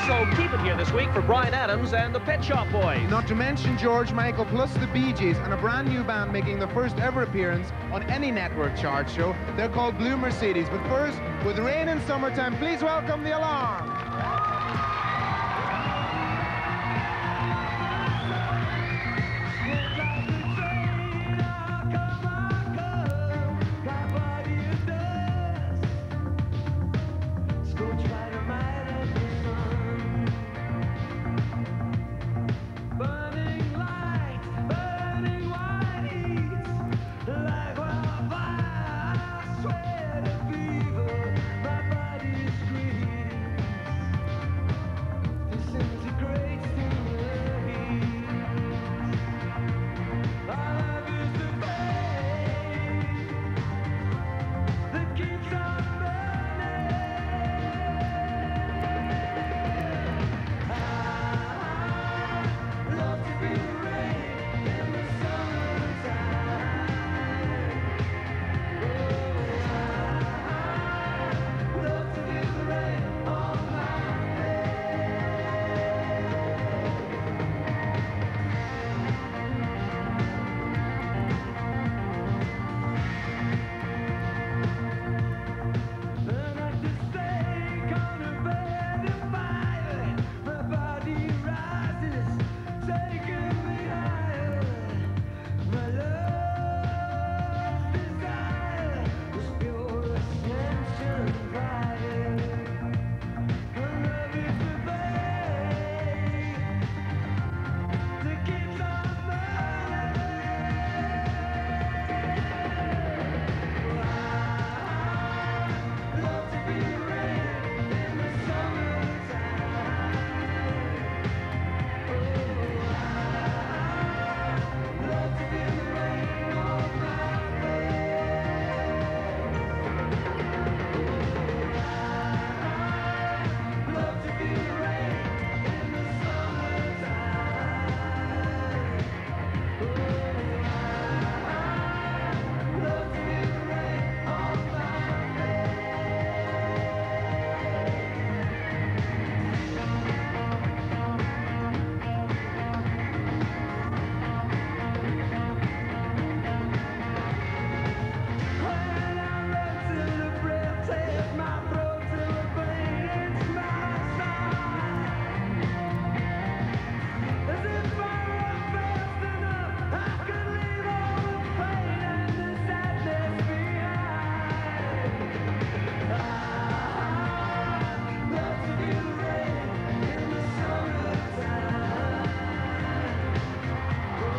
So keep it here this week for Bryan Adams and the Pet Shop Boys. Not to mention George Michael plus the Bee Gees and a brand new band making their first ever appearance on any network chart show. They're called Blue Mercedes. But first, with Rain in Summertime, please welcome The Alarm.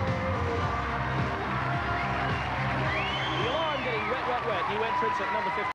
New entrance at number 15.